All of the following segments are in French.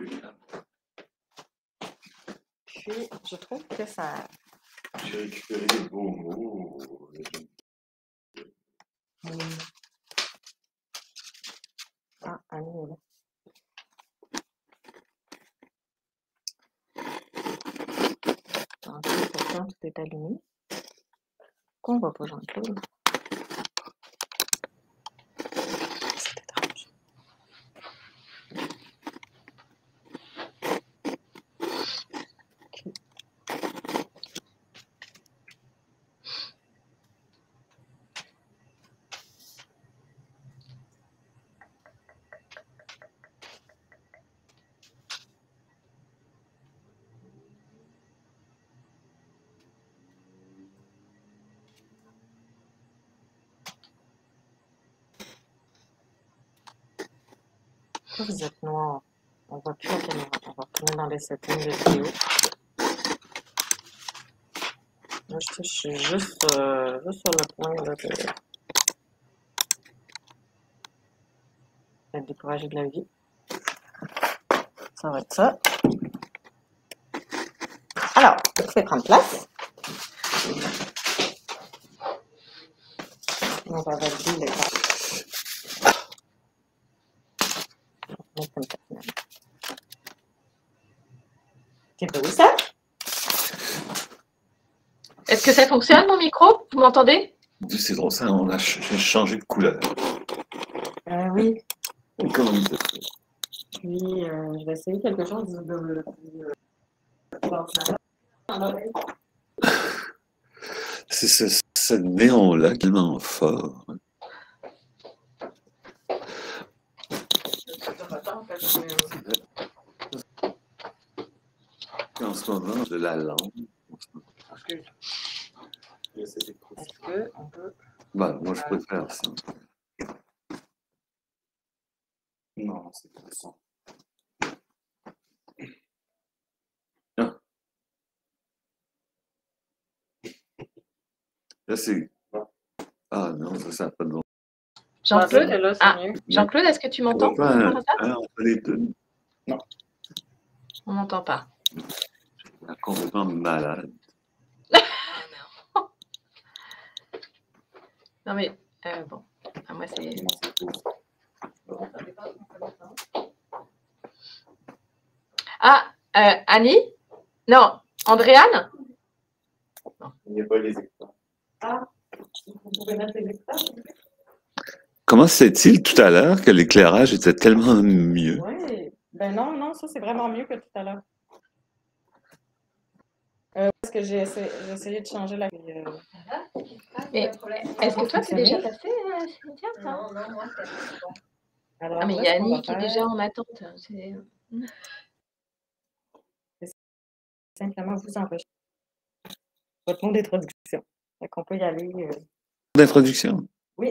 Puis, je trouve que ça... J'ai récupéré des beaux mots. Ah, Annie est là. Pourtant, tout est allumé. Pourquoi on ne voit pas Jean-Claude? C'est étrange. Pourquoi vous êtes noir? On ne voit plus la caméra. On va retourner dans les settings de vidéo. Là, je suis juste sur le point là, d'être découragée de la vie. Ça va être ça. Alors, vous pouvez prendre place. On va valider le cas. C'est beau ça? Est-ce que ça fonctionne mon micro? Vous m'entendez? C'est drôle ça, j'ai changé de couleur. Oui. Comment il fait? Puis, je vais essayer quelque chose de C'est ce néon-là tellement fort. En ce moment, de la langue. Est-ce qu'on peut... Ben, moi, je préfère ça. Non, c'est pas ça. Ah. Là, c'est... Ah non, ça n'a pas de bon. Jean-Claude, ah, Jean-Claude, est-ce que tu m'entends? Entre les deux. Non. On m'entend pas. Complètement malade. Non mais, bon, moi c'est... Ah, Annie? Non, Andréane? Il n'y a pas les écouteurs. Ah, vous pouvez mettre les écouteurs? Comment se fait-il tout à l'heure que l'éclairage était tellement mieux? Oui, ben non, ça c'est vraiment mieux que tout à l'heure. Parce que j'ai essayé de changer la... Mais est-ce que toi c'est déjà passé, Cynthia? Non, moi c'est bon. Alors, ah mais il y a Annie qui est déjà en attente. C'est simplement vous enregistrer votre mot d'introduction. Donc on peut y aller. D'introduction? Oui.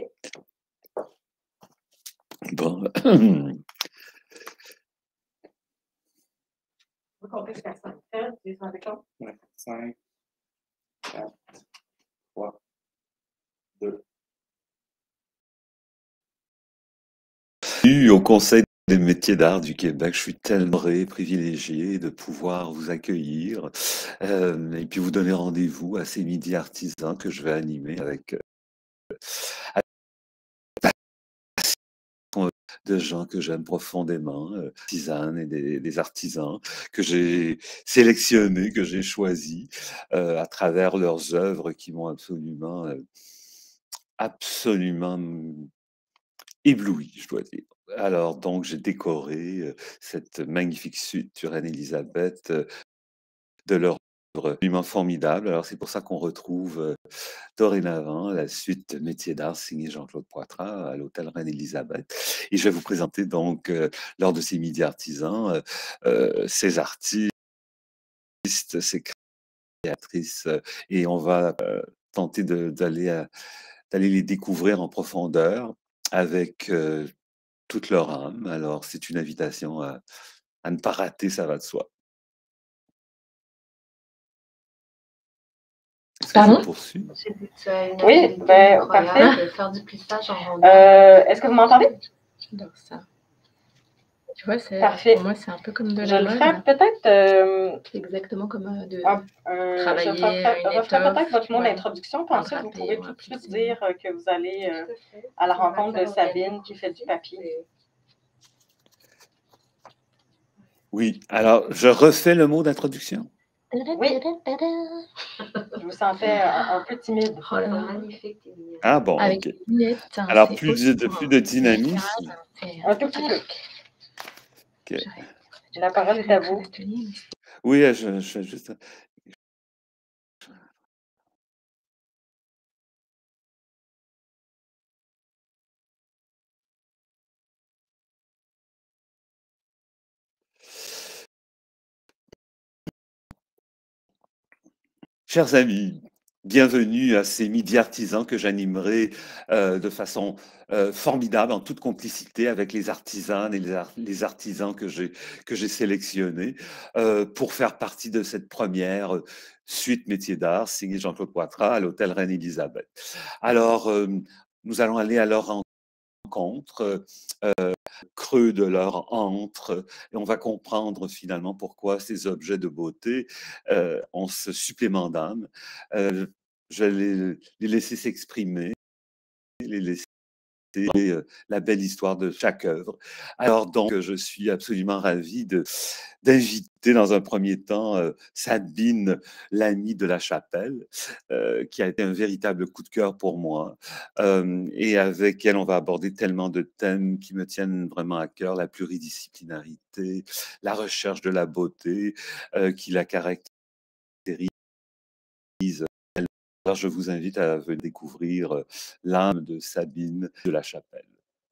Bon. Vous comptez jusqu'à 5. Tu es avec quoi? 5, 4, 3, 2. Au Conseil des métiers d'art du Québec, je suis tellement privilégié de pouvoir vous accueillir et puis vous donner rendez-vous à ces midis artisans que je vais animer avec de gens que j'aime profondément, artisanes et des artisans que j'ai sélectionnés, que j'ai choisis à travers leurs œuvres qui m'ont absolument ébloui, je dois dire. Alors donc j'ai décoré cette magnifique suite sur Anne-Élisabeth de leur œuvre absolument formidable. Alors c'est pour ça qu'on retrouve dorénavant la suite Métiers d'art signée Jean-Claude Poitras à l'hôtel Reine-Élisabeth. Et je vais vous présenter donc lors de ces midis artisans ces artistes, ces créatrices et on va tenter d'aller les découvrir en profondeur avec toute leur âme. Alors, c'est une invitation à ne pas rater, ça va de soi. Pardon? Oui, ben, parfait. Faire du plissage en Est-ce que vous m'entendez? J'adore ça. Tu vois, pour Parfait. moi, c'est un peu comme de Je la le ferai mode. peut-être C'est exactement comme de je travailler referai une peut-être étoffe, votre tu mot vois, d'introduction, puis pas ensuite vous draper, pouvez on tout va de plus suite dire que vous allez Tout à fait. à la C'est une rencontre de matière Sabine organique qui fait du aussi. papier. Oui, alors je refais le mot d'introduction. Oui, je vous sentais un peu timide. Oh là là. Magnifique, t'es mignonne. Ah bon, Avec ok. les lunettes, hein, Alors c'est plus aussi de pour dynamisme. Un tout petit peu. Ok. La parole est à vous. Oui, je fais juste. Chers amis, bienvenue à ces midis artisans que j'animerai de façon formidable, en toute complicité avec les artisanes et les artisans que j'ai sélectionnés pour faire partie de cette première suite métier d'art signée Jean-Claude Poitras à l'hôtel Reine-Élisabeth. Alors, nous allons aller à leur rencontre, creux de leur antre, et on va comprendre finalement pourquoi ces objets de beauté ont ce supplément d'âme. Je vais les laisser s'exprimer, les laisser la belle histoire de chaque œuvre. Alors donc, je suis absolument ravi d'inviter dans un premier temps Sabine Lamy de la Chapelle, qui a été un véritable coup de cœur pour moi, et avec elle, on va aborder tellement de thèmes qui me tiennent vraiment à cœur, la pluridisciplinarité, la recherche de la beauté qui la caractérise. Alors, je vous invite à venir découvrir l'âme de Sabine de la Chapelle.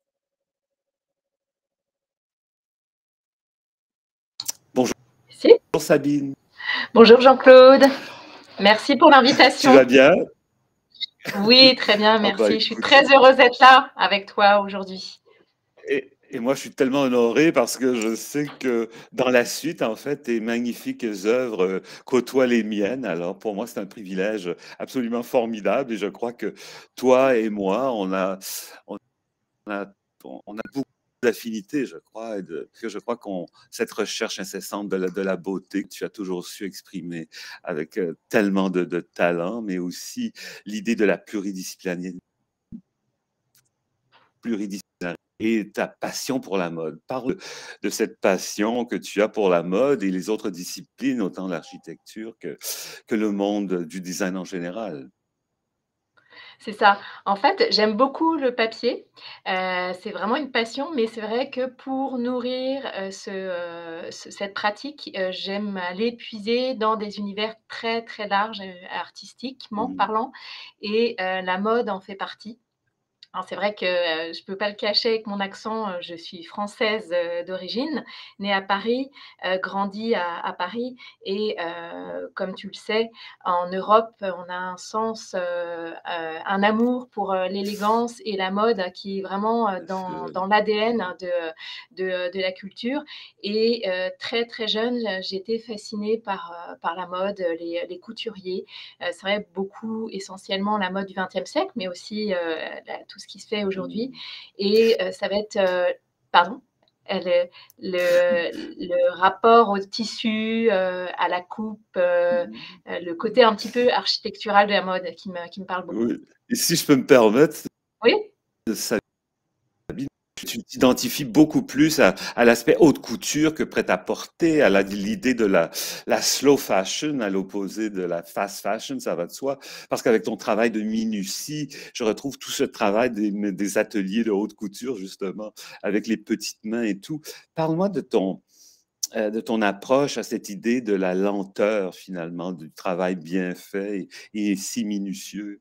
Bonjour Sabine. Bonjour Jean-Claude. Merci pour Tu l'invitation. vas bien? Oui, très bien, Ah bah, merci. Je suis écoute, très heureuse d'être là avec toi aujourd'hui. et moi, je suis tellement honoré parce que je sais que dans la suite, en fait, tes magnifiques œuvres côtoient les miennes. Alors, pour moi, c'est un privilège absolument formidable et je crois que toi et moi, on a, on a beaucoup d'affinités, je crois, que je crois qu'on cette recherche incessante de la beauté que tu as toujours su exprimer avec tellement de talent, mais aussi l'idée de la pluridisciplinarité et ta passion pour la mode. Parle de cette passion que tu as pour la mode et les autres disciplines, autant l'architecture que le monde du design en général. C'est ça. En fait, j'aime beaucoup le papier. C'est vraiment une passion, mais c'est vrai que pour nourrir, cette pratique, j'aime aller puiser dans des univers très, très larges, artistiquement Mhm. parlant et la mode en fait partie. Alors c'est vrai que, je peux pas le cacher avec mon accent, je suis française, d'origine, née à Paris, grandie à Paris et comme tu le sais, en Europe, on a un sens, un amour pour, l'élégance et la mode qui est vraiment, dans l'ADN de la culture et très, très jeune, j'ai été fascinée par la mode, les couturiers. C'est vrai beaucoup essentiellement la mode du XXe siècle, mais aussi, tout ce qui se fait aujourd'hui et ça va être, pardon? Le rapport au tissu, à la coupe, le côté un petit peu architectural de la mode qui me parle beaucoup. Oui. Et si je peux me permettre, Oui? Sabine, tu t'identifies beaucoup plus à l'aspect haute couture que prêt-à-porter, à l'idée de la slow fashion, à l'opposé de la fast fashion, ça va de soi. Parce qu'avec ton travail de minutie, je retrouve tout ce travail des ateliers de haute couture, justement, avec les petites mains et tout. Parle-moi de ton approche à cette idée de la lenteur, finalement, du travail bien fait et si minutieux.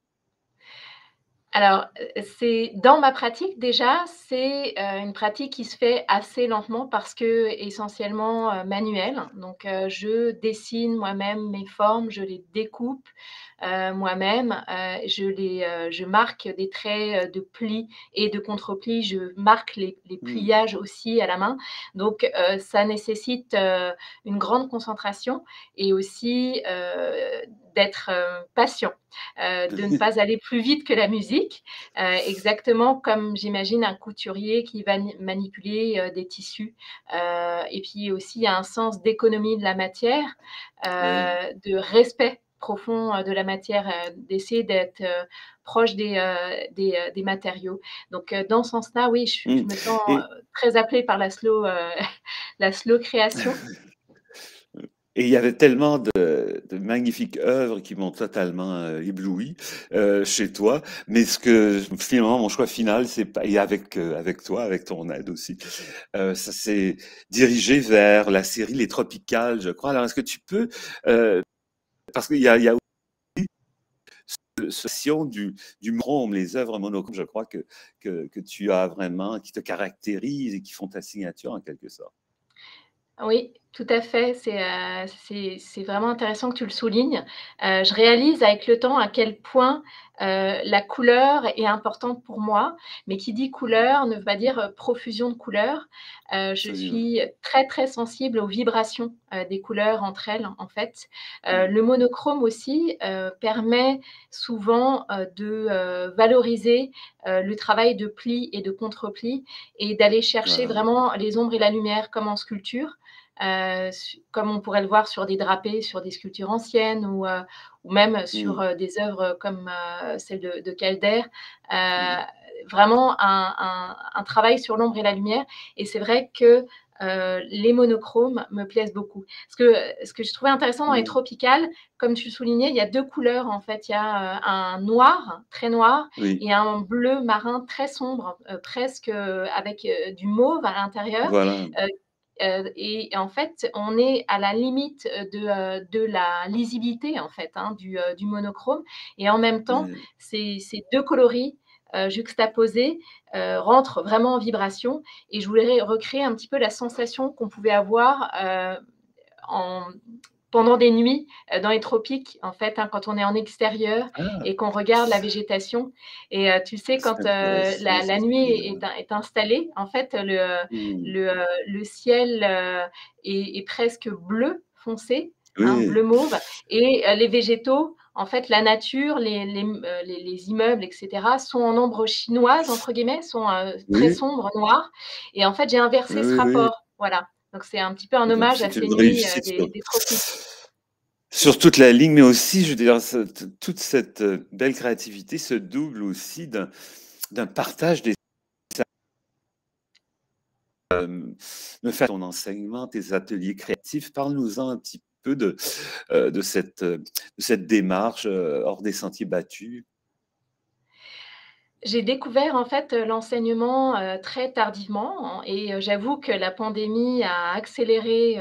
Alors, c'est dans ma pratique déjà, c'est, une pratique qui se fait assez lentement parce qu'essentiellement, manuelle. Donc, je dessine moi-même mes formes, je les découpe, moi-même, je marque des traits, de plis et de contre-plis. Je marque les Mmh. pliages aussi à la main. Donc, ça nécessite, une grande concentration et aussi, d'être patient, de ne pas aller plus vite que la musique, exactement comme j'imagine un couturier qui va manipuler des tissus. Et puis aussi, il y a un sens d'économie de la matière, Oui. de respect profond de la matière, d'essayer d'être proche des matériaux. Donc, dans ce sens-là, oui, je Mmh. me sens Et très appelée par la slow, la slow création. Et il y avait tellement de magnifiques œuvres qui m'ont totalement ébloui chez toi. Mais ce que finalement mon choix final, c'est pas et avec toi, avec ton aide aussi, ça s'est dirigé vers la série Les Tropicales, je crois. Alors est-ce que tu peux parce qu'il y a aussi cette passion du monochrome, les œuvres monochromes, je crois que tu as vraiment, qui te caractérisent et qui font ta signature en quelque sorte. Oui, tout à fait. C'est vraiment intéressant que tu le soulignes. Je réalise avec le temps à quel point, la couleur est importante pour moi. Mais qui dit couleur ne veut pas dire, profusion de couleurs. Je Absolument. suis très, très sensible aux vibrations, des couleurs entre elles, en fait. Mmh. Le monochrome aussi, permet souvent, de valoriser, le travail de pli et de contre-pli et d'aller chercher Voilà. vraiment les ombres et la lumière comme en sculpture. Comme on pourrait le voir sur des drapés, sur des sculptures anciennes ou même sur, Mmh. des œuvres comme, celle de Calder. Oui. Vraiment un travail sur l'ombre et la lumière et c'est vrai que, les monochromes me plaisent beaucoup. Ce que je trouvais intéressant dans les Mmh. tropicales, comme tu le soulignais, il y a 2 couleurs en fait. Il y a, un noir, très noir Oui. et un bleu marin très sombre, presque, avec, du mauve à l'intérieur. Voilà. Heu et en fait, on est à la limite, de la lisibilité, en fait, hein, du monochrome et en même temps, Oui. ces 2 coloris, juxtaposés, rentrent vraiment en vibration et je voulais recréer un petit peu la sensation qu'on pouvait avoir, en pendant des nuits, dans les tropiques, en fait, hein, quand on est en extérieur Ah! et qu'on regarde la végétation et tu sais C'est quand, intéressant la cette nuit idée-là. est installée, en fait, Mmh. le ciel, est presque bleu foncé, hein, bleu Oui, mauve et les végétaux, en fait, la nature, les immeubles et cetera sont en «ombre chinoise» entre guillemets, sont, très oui, sombres, noirs et en fait, j'ai oui, inversé ce oui, oui. rapport, voilà. Donc c'est un petit peu un Donc hommage à c'est ces une nuits, réussite des tropiques. sur toute la ligne, mais aussi, je veux dire, toute cette belle créativité se double aussi d'un partage des me faire ton enseignement, tes ateliers créatifs. Parle-nous-en un petit peu de cette démarche hors des sentiers battus. J'ai découvert en fait, l'enseignement, très tardivement hein, et j'avoue que la pandémie a accéléré,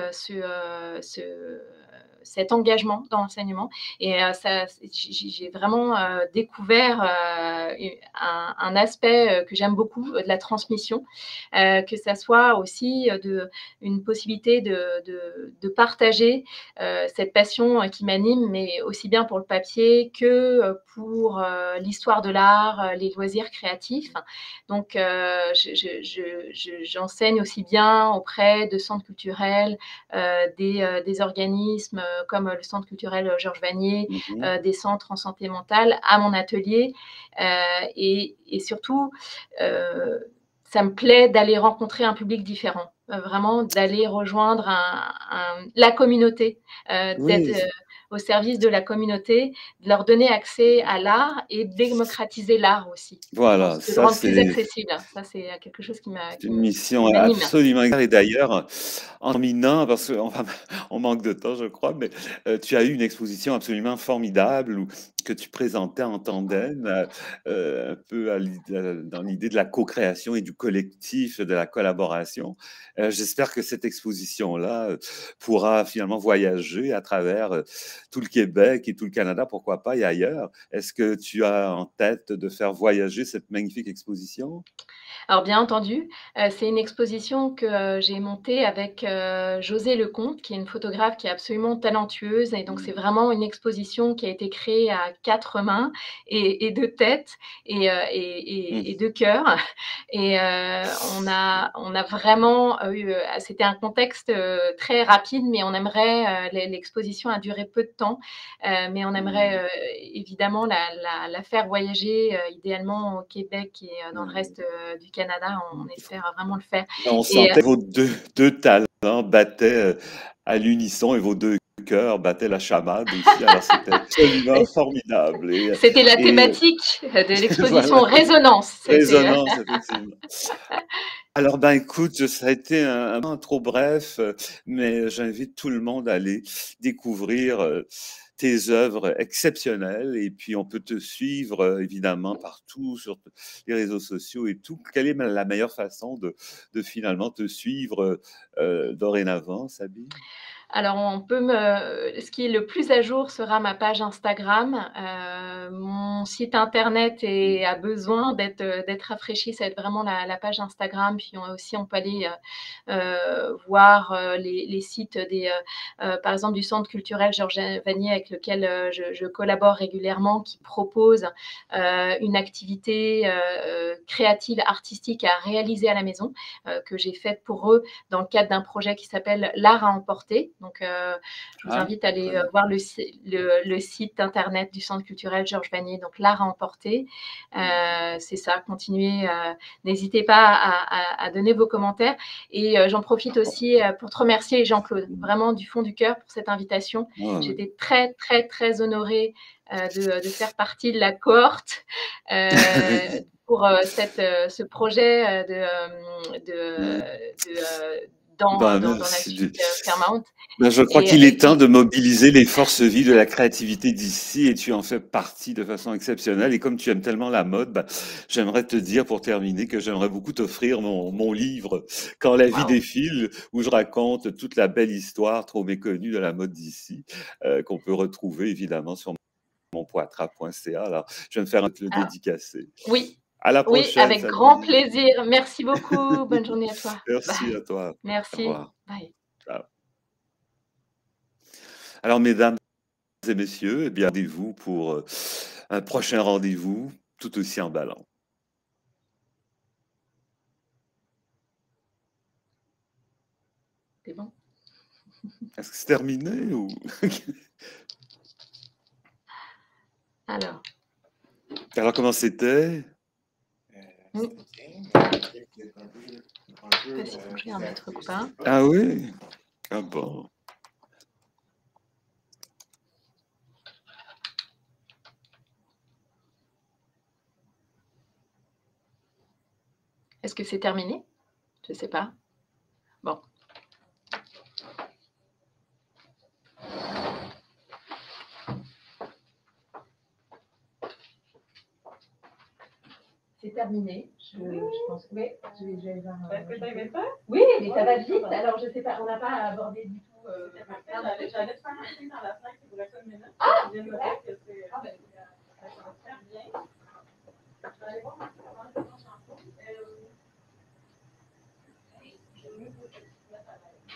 cet engagement dans l'enseignement et ça j'ai vraiment, découvert, un aspect, que j'aime beaucoup, de la transmission, que ça soit aussi, une possibilité de partager, cette passion, qui m'anime, mais aussi bien pour le papier que, pour, l'histoire de l'art, les loisirs créatifs. Donc j'enseigne aussi bien auprès de centres culturels, des organismes, comme, le centre culturel, Georges Vanier, Mmh. des centres en santé mentale à mon atelier, et surtout, ça me plaît d'aller rencontrer un public différent, vraiment d'aller rejoindre la communauté, d'être, Oui, au service de la communauté, de leur donner accès à l'art et démocratiser l'art aussi. Je pense voilà, de le ça rendre plus c'est accessible. Ça, c'est quelque chose c'est une mission qui m'anime. absolument et d'ailleurs, en terminant, parce qu'on va on manque de temps, je crois, mais tu as eu une exposition absolument formidable que tu présentais en tandem, un peu dans l'idée de la co-création et du collectif, de la collaboration. J'espère que cette exposition-là, pourra finalement voyager à travers, tout le Québec et tout le Canada, pourquoi pas, et ailleurs. Est-ce que tu as en tête de faire voyager cette magnifique exposition? Alors bien entendu, c'est une exposition que, j'ai montée avec, José Lecomte, qui est une photographe qui est absolument talentueuse et donc c'est vraiment une exposition qui a été créée à 4 mains et 2 têtes et 2 cœurs et on a vraiment, c'était un contexte, très rapide, mais on aimerait, l'exposition a duré peu de temps, mais on aimerait, évidemment la faire voyager, idéalement au Québec et dans le reste, du Canada. On espère vraiment le faire On et sentait vos deux talents battaient à l'unisson et vos deux cœurs battaient la chamade aussi. Alors c'était absolument formidable. c'était la Et thématique de l'exposition voilà, Résonance. C'était, résonance, effectivement. Alors, ben écoute, ça a été un trop bref, mais j'invite tout le monde à aller découvrir tes œuvres exceptionnelles et puis on peut te suivre évidemment partout sur les réseaux sociaux et tout. Quelle est la meilleure façon de finalement te suivre dorénavant, Sabine? Alors on peut ce qui est le plus à jour sera ma page Instagram. Mon site internet a besoin d'être rafraîchi, ça va être vraiment la page Instagram. Puis on peut aller, voir, les sites par exemple du Centre culturel Georges Vanier avec lequel, je collabore régulièrement, qui propose, une activité, créative, artistique à réaliser à la maison, que j'ai faite pour eux dans le cadre d'un projet qui s'appelle L'Art à emporter. Donc, je vous invite à aller voir le site internet du Centre culturel Georges Vanier, donc L'Art à emporter. C'est ça, continuez. N'hésitez pas à donner vos commentaires. Et j'en profite aussi pour te remercier, Jean-Claude, vraiment du fond du cœur pour cette invitation. J'étais très, très, très honorée de faire partie de la cohorte pour ce projet dans la suite Fairmount. Je crois qu'il est temps de mobiliser les forces vives de la créativité d'ici et tu en fais partie de façon exceptionnelle. Et comme tu aimes tellement la mode, j'aimerais te dire pour terminer que j'aimerais beaucoup t'offrir mon livre Quand la vie défile, où je raconte toute la belle histoire trop méconnue de la mode d'ici, qu'on peut retrouver évidemment sur monpoitras.ca. Alors, je vais me faire le dédicacer. Oui. À la prochaine. Oui, avec grand plaisir. Merci beaucoup. Bonne journée à toi. Merci Bye. à toi. Merci. Au revoir. Bye. Ciao. Alors, mesdames et messieurs, eh bien, rendez-vous pour un prochain rendez-vous tout aussi emballant. C'est bon? Est-ce que c'est terminé ou... Alors, comment c'était? je sais pas si faut que je vienne mettre ou pas. Ah oui? Ah bon. Est-ce que c'est terminé? Je sais pas. Bon. C'est terminé. Je pense que oui. Je vais voir. Est-ce que tu avais pas? Oui, mais ça va vite. Alors, je sais pas, on n'a pas abordé du tout. J'allais te faire un signe dans la fenêtre pour la commune. Ah! Je viens de me dire que c'est. Ah, ben, ça va faire bien. Je vais aller voir comment c'est ton shampoo. Je vais mieux que tu te mettes à l'aise.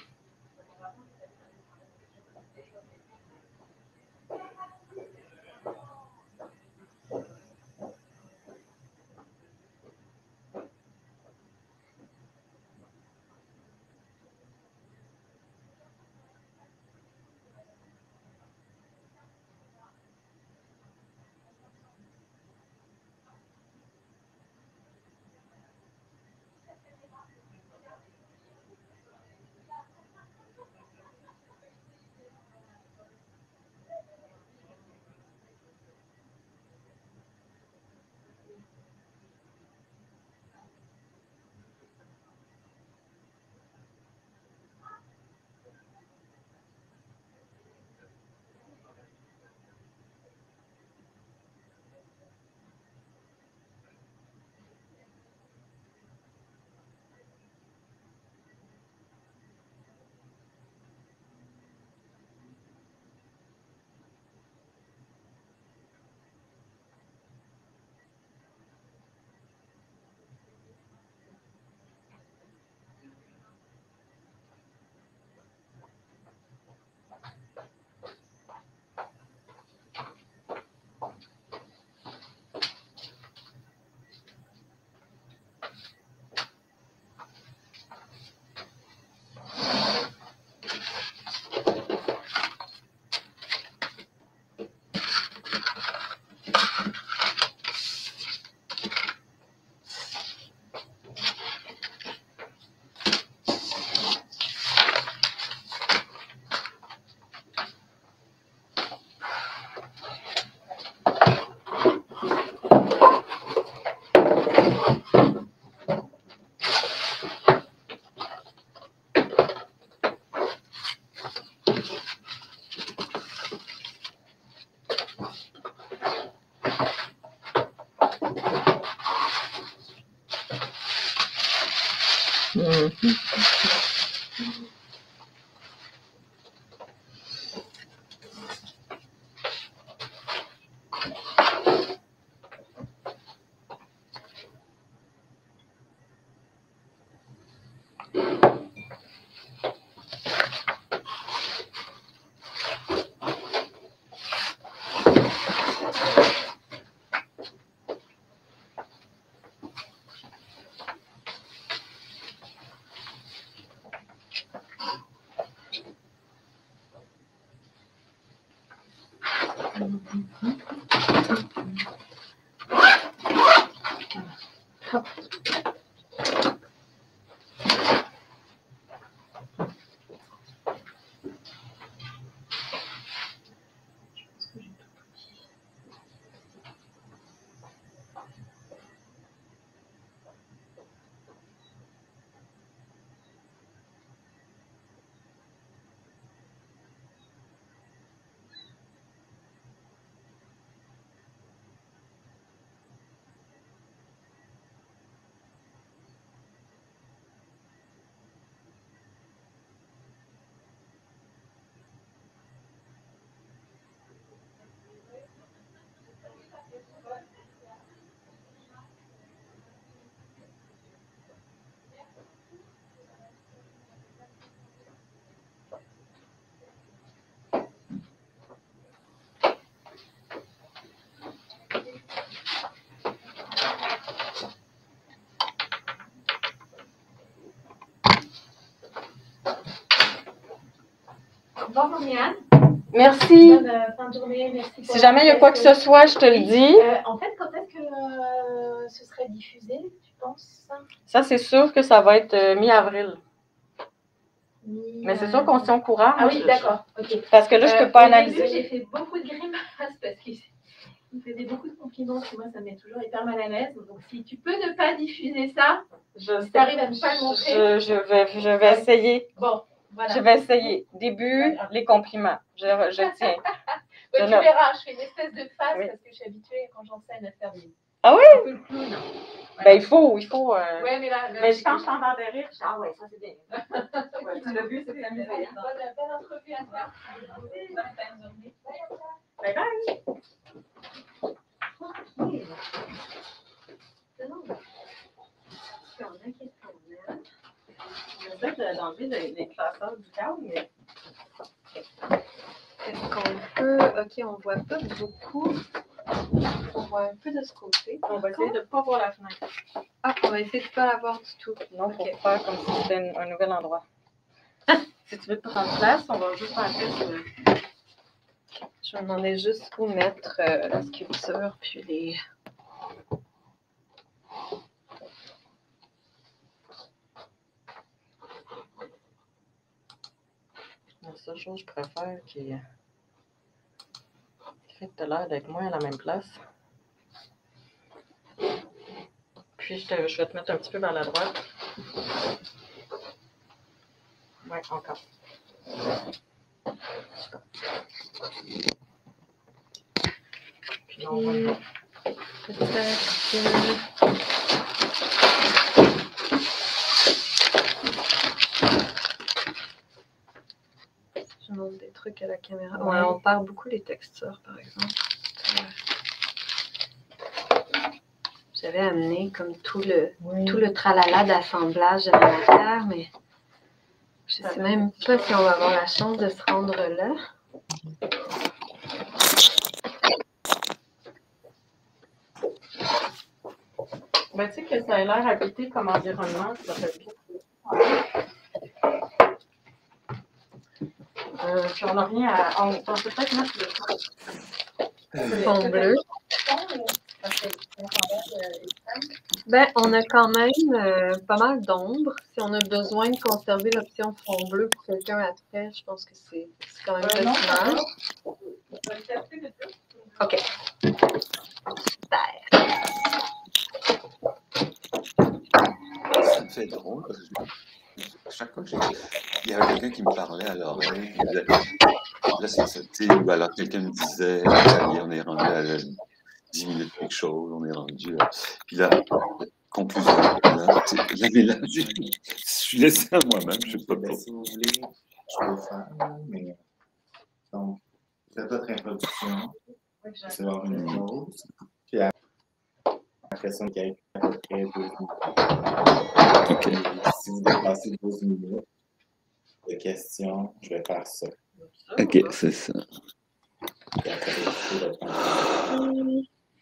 Bon, Marianne. Merci. Bonne fin de journée. Merci Si jamais il y a quoi que ce soit, je te le dis. En fait, quand est-ce que ce serait diffusé, tu penses? Ça, c'est sûr que ça va être mi-avril. Mais c'est sûr qu'on se tient au courant. Ah oui, d'accord. Ok. Parce que là, je ne peux pas analyser. Au début, j'ai fait beaucoup de grimaces parce qu'il me faisait beaucoup de compliments. Et moi, ça me met toujours hyper mal à l'aise. Donc, si tu peux ne pas diffuser ça, si tu arrives à ne pas le montrer. Je vais essayer. Bon, voilà. Je vais essayer. Début, les compliments. Je tiens. Tu verras, je fais une espèce de face parce que je suis habituée quand j'enseigne à faire des. Ah oui? Un peu le clown. Voilà. Ben, il faut. Ouais, mais là, mais quand je t'entends de rire, ah ouais, ça c'est bien. Ouais, tu l'as vu, c'est amusé. Bonne entrevue à toi. Bonne fin de journée. Bye bye. On essaie d'enlever les classeurs du câble, mais. Est-ce qu'on peut. Ok, on voit pas beaucoup. On voit un peu de ce côté. On va essayer de ne pas voir la fenêtre. Ah, on va essayer de ne pas la voir du tout. Non, pour faire comme si c'était un nouvel endroit. Si tu veux te prendre place, on va juste faire un test. Je me demandais juste où mettre la sculpture, puis les. La seule chose que je préfère qui fait que tu as l'air d'être moins à la même place. Puis je vais te mettre un petit peu vers la droite. Ouais, encore. Super. Puis on va... Je montre des trucs à la caméra. Ouais, on perd beaucoup les textures, par exemple. J'avais amené comme tout le tralala d'assemblage de la matière, mais je ne sais même pas si on va avoir la chance de se rendre là. Ben, tu sais que ça a l'air habité comme environnement, ça fait bien. Puis on n'a rien à... On peut peut-être mettre le Fond bleu. Ben, on a quand même pas mal d'ombre. Si on a besoin de conserver l'option fond bleu pour quelqu'un après, je pense que c'est quand même pertinent. OK. Super. Ça me fait drôle parce que chaque fois que il y avait quelqu'un qui me parlait à l'oreille, qui disait là c'est ça, ou alors quelqu'un me disait on est rendu à 10 minutes quelque chose, on est rendu. Puis là, conclusion. Là, je suis laissé à moi-même, je sais pas Ben, trop. si vous voulez, je peux le faire, mais donc, faites votre introduction, c'est avoir une pause, puis après ça, il y a à peu près 12 minutes. OK. Et si vous dépassez 12 minutes de questions, je vais faire ça. OK, c'est ça. Puis après, je vais faire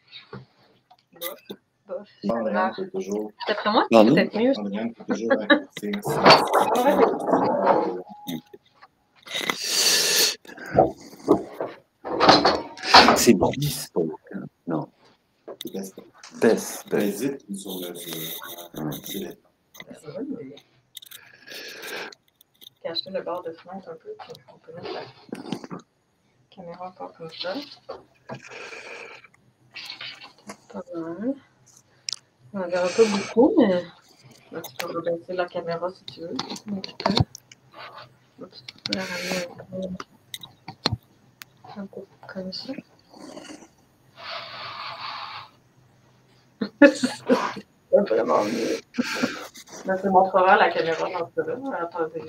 Bof. Andréane peut toujours, D'après moi, c'est Pardon? peut-être mieux. Andréane peut toujours raccourcir C'est bespoke. Hein? Non. Bespoke. Hésite sur le Cacher le bord de fenêtre un peu, puis on peut mettre la caméra encore comme ça. Pas mal. On n'en verra pas beaucoup, mais Là, tu peux rebaisser la caméra si tu veux. un petit peu. Oups, on la ramener un peu comme ça. C'est vraiment mieux. Là, tu montreras la caméra dans ce cas-là. Attendez.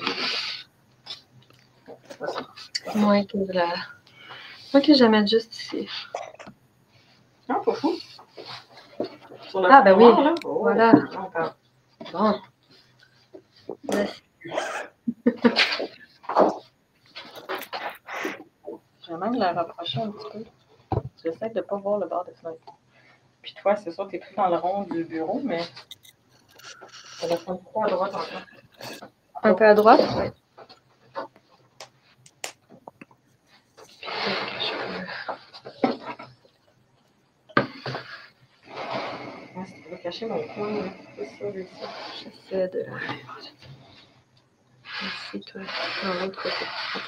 Moins que la... Moins que je la mette juste ici. Non, pas fou. Sur le Ah, ben oui. là. Oh, Voilà. Encore. Bon. Là, Je vais même la rapprocher un petit peu. J'essaie de ne pas voir le bord de fenêtre. Puis toi, c'est sûr, tu es pris dans le rond du bureau, mais ça va prendre trop à droite encore. un peu à droite. Oui. Ouais, si tu veux cacher mon coin, là. C'est ça, lui, ça. J'essaie de... Ici, toi. Non, l'autre côté.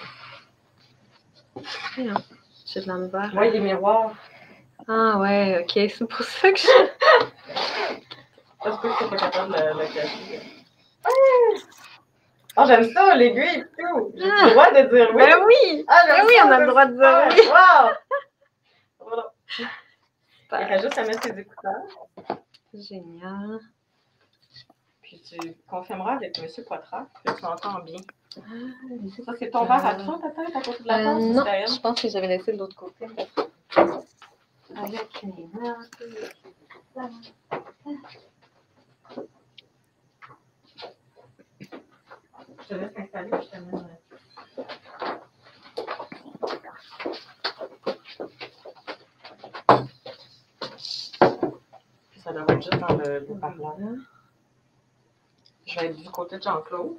Ok. Non, j'ai de la misère. Ouais, les miroirs. Ah ouais, ok. C'est pour ça que je... Parce que je suis pas capable de le cacher. Ah, j'aime ça, l'aiguille et tout. J'ai le droit de dire oui. Ben oui! Ah, j'aime Ben oui, ça, on a le j'aime droit de ça. dire oui. Wow! Voilà. Il y a juste à mettre tes écouteurs. Génial. Puis tu confirmeras avec M. Poitras que tu entends bien. Ah, Ça, c'est ton verre à toi, peut-être, à côté de la table? ou non, c'était elle? je pense que j'avais laissé de l'autre côté. Avec les notes. Je te laisse t'installer, je t'amène. Puis ça devrait être juste dans le parlant. Je vais être du côté de Jean-Claude.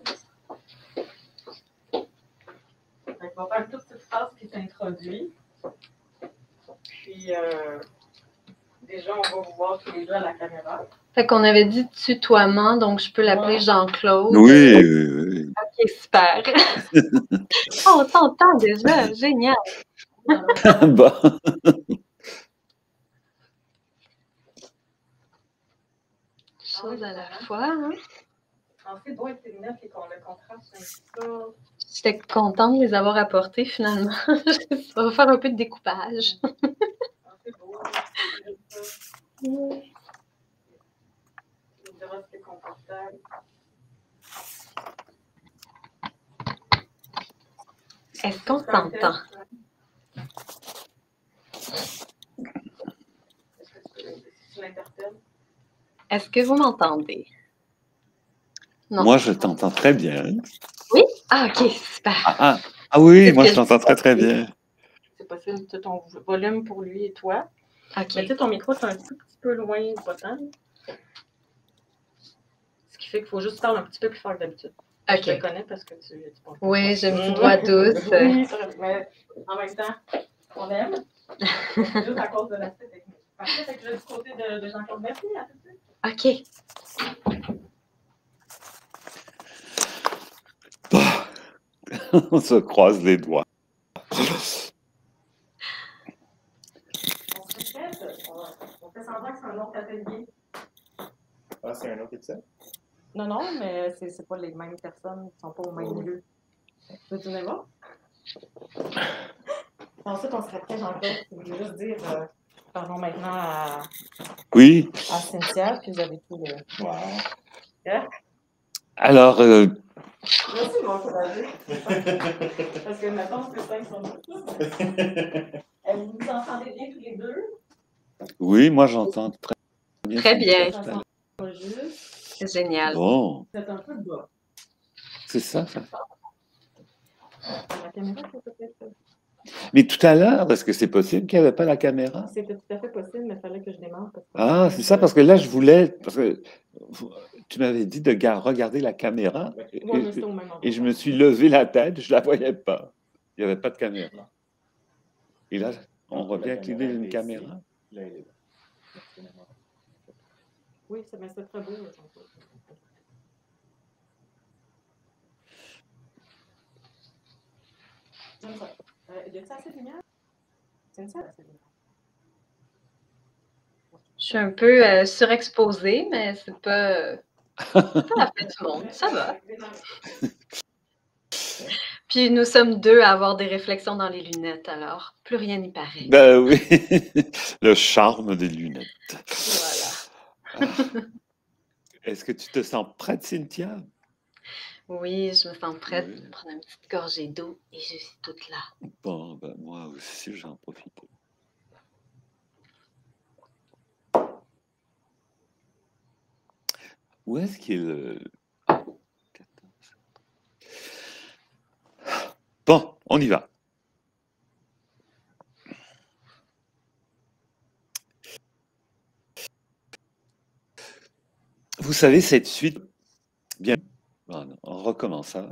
On va faire une toute petite phrase qui s'introduit. Puis, déjà, on va vous voir tous les deux à la caméra. Fait qu'on avait dit tutoiement, donc je peux l'appeler Ouais. Jean-Claude. Oui, oui. Ok, super. Oh, on t'entend déjà, génial. Bon. Chose à la fois, hein. Ensuite, doit être tes lunettes et qu'on le contraste un petit peu. J'étais contente de les avoir apportés finalement. Ça va faire un peu de découpage. C'est beau. Tu me diras si c'est confortable. Est-ce qu'on s'entend? Tu l'interpelles? Est-ce que vous m'entendez? Non. Moi, je t'entends très bien. Ah, ok, super. Ah oui, Qu'est-ce moi, que je t'entends très, très bien. C'est possible, tu as ton volume pour lui et toi. Ok. Mais tu sais, ton micro, c'est un tout petit peu loin du bottin. Ce qui fait qu'il faut juste parler un petit peu plus fort que d'habitude. Je te Ok. connais parce que tu parles. Oui, j'ai une petite voix douce. Oui, mais en même temps, on aime. C'est juste à cause de l'aspect technique. Parfait, fait que je vais du côté de Jean-Claude. Merci, à tout de suite. Ok. On se croise les doigts. On se répète. On fait semblant que c'est un autre atelier. Ah, c'est un autre épisode? Non, non, mais c'est pas les mêmes personnes, ils sont pas au même lieu. Veux-tu venir voir? Ensuite, on se répète encore. Je veux juste dire parlons maintenant à Oui, Cynthia, puis vous avez tout le... Wow. Hein? alors, Merci de m'encourager. Parce que maintenant, que 5 sont vous entendez bien tous les deux? oui, moi j'entends très bien. Très bien. Cynthia, tout à l'heure. Pas juste. Génial. Bon, Faites un peu de bas. c'est ça. La caméra, c'est peut-être... Mais tout à l'heure, est-ce que c'est possible qu'il n'y avait pas la caméra? C'était tout à fait possible, mais il fallait que je démarre. Parce que Ah, c'est ça, parce que là, je voulais. Parce que tu m'avais dit de regarder la caméra. Ouais, mais c'était au même endroit. Et je me suis levé la tête, je ne la voyais pas. Il n'y avait pas de caméra. Et là, on revient avec l'idée d'une caméra. Là, il est là. Oui, mais c'est très beau. Là, j'aime ça. Y a-t-il assez de lumière? C'est ça, assez de lumière. Je suis un peu surexposée, mais c'est pas la fin du monde. Ça va. Puis nous sommes deux à avoir des réflexions dans les lunettes, alors plus rien n'y paraît. Ben oui, le charme des lunettes. Voilà. Est-ce que tu te sens prête, Cynthia? Oui, je me sens prête Oui. de prendre une petite gorgée d'eau et je suis toute là. Bon, ben moi aussi, j'en profite. Où est-ce qu'il est le... Bon, on y va. Vous savez, cette suite... Bien, bon, on recommence ça.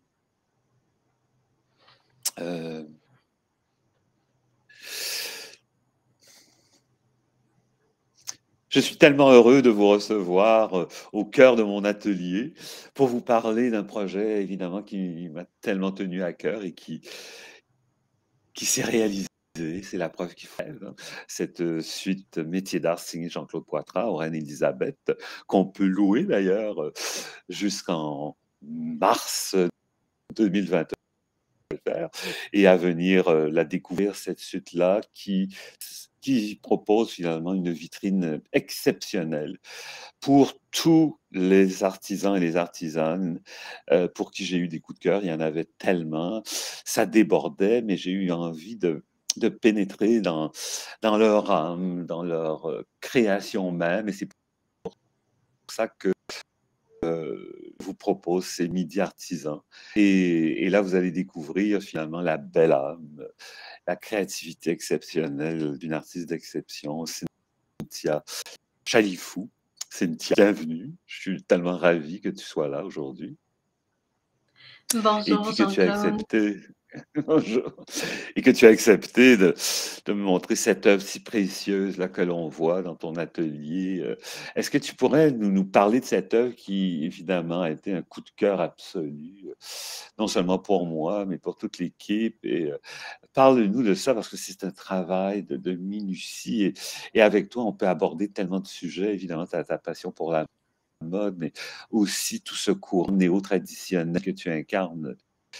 Je suis tellement heureux de vous recevoir au cœur de mon atelier pour vous parler d'un projet, évidemment, qui m'a tellement tenu à cœur et qui s'est réalisé. C'est la preuve qu'il faut. Cette suite Métiers d'art signée Jean-Claude Poitras, Reine-Élisabeth, qu'on peut louer d'ailleurs jusqu'en mars 2021 et à venir la découvrir, cette suite-là qui propose finalement une vitrine exceptionnelle pour tous les artisans et les artisanes pour qui j'ai eu des coups de cœur. Il y en avait tellement, ça débordait, mais j'ai eu envie de pénétrer dans leur âme, dans leur création même, et c'est pour ça que je vous propose ces midis artisans. Et là, vous allez découvrir finalement la belle âme, la créativité exceptionnelle d'une artiste d'exception, Cynthia Chalifou. Cynthia, bienvenue. Je suis tellement ravi que tu sois là aujourd'hui. Bonjour, Et puis que tu as Jean-Claude. accepté. Bonjour. Et que tu as accepté de me montrer cette œuvre si précieuse là, que l'on voit dans ton atelier. Est-ce que tu pourrais nous parler de cette œuvre qui, évidemment, a été un coup de cœur absolu, non seulement pour moi, mais pour toute l'équipe. Et parle-nous de ça, parce que c'est un travail de minutie. Et avec toi, on peut aborder tellement de sujets. Évidemment, tu as ta passion pour la mode, mais aussi tout ce courant néo-traditionnel que tu incarnes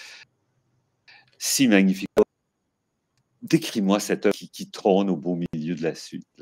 si magnifique. Décris-moi cette œuvre qui trône au beau milieu de la suite. Là.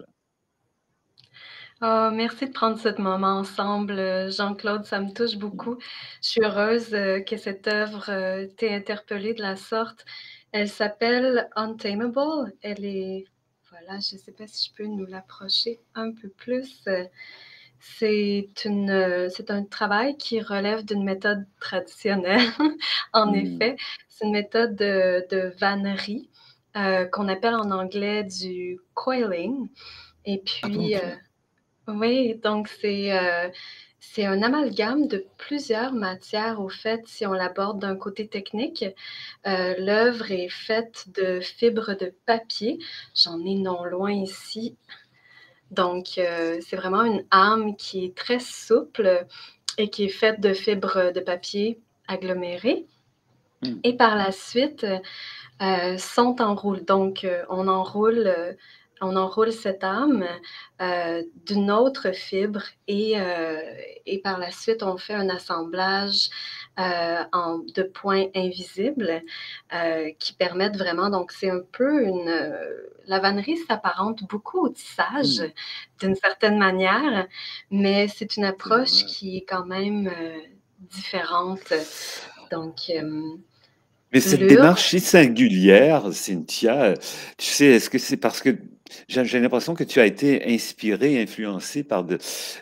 Oh, merci de prendre ce moment ensemble, Jean-Claude, ça me touche beaucoup. Je suis heureuse que cette œuvre t'ait interpellée de la sorte. Elle s'appelle Untamable. Elle est, voilà, je ne sais pas si je peux nous l'approcher un peu plus. C'est un travail qui relève d'une méthode traditionnelle. En effet, c'est une méthode de vannerie qu'on appelle en anglais du coiling. Et puis, oui, donc c'est un amalgame de plusieurs matières, au fait, si on l'aborde d'un côté technique. L'œuvre est faite de fibres de papier. J'en ai non loin ici. Donc, c'est vraiment une âme qui est très souple et qui est faite de fibres de papier agglomérées. Et par la suite, sont en roule. Donc, on enroule cette âme d'une autre fibre et par la suite, on fait un assemblage de points invisibles qui permettent vraiment, donc c'est un peu la vannerie s'apparente beaucoup au tissage d'une certaine manière, mais c'est une approche qui est quand même différente. Donc, Mais cette démarche si singulière, Cynthia, tu sais, est-ce que c'est parce que j'ai l'impression que tu as été inspirée, influencée par de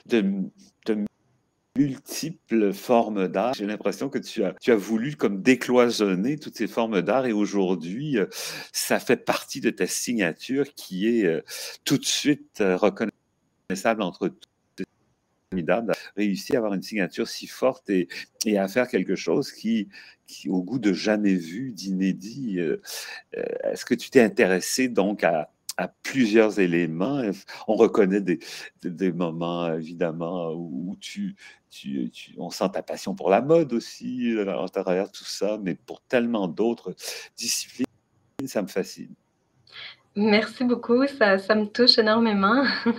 multiples formes d'art. J'ai l'impression que tu as voulu comme décloisonner toutes ces formes d'art et aujourd'hui, ça fait partie de ta signature qui est tout de suite reconnaissable entre tous. Formidable, réussi à avoir une signature si forte et à faire quelque chose qui au goût de jamais vu, d'inédit. Est-ce que tu t'es intéressé donc à plusieurs éléments? On reconnaît des moments, évidemment, où on sent ta passion pour la mode aussi, à travers tout ça, mais pour tellement d'autres disciplines, ça me fascine. Merci beaucoup, ça me touche énormément.